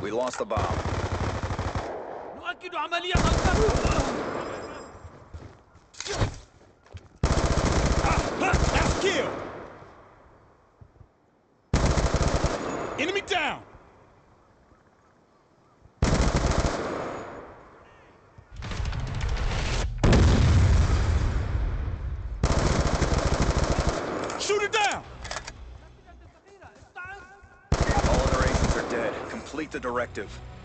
We lost the bomb. نؤكد عملية القتل. That's kill! Enemy down! Shoot it down! All other agents are dead. Complete the directive.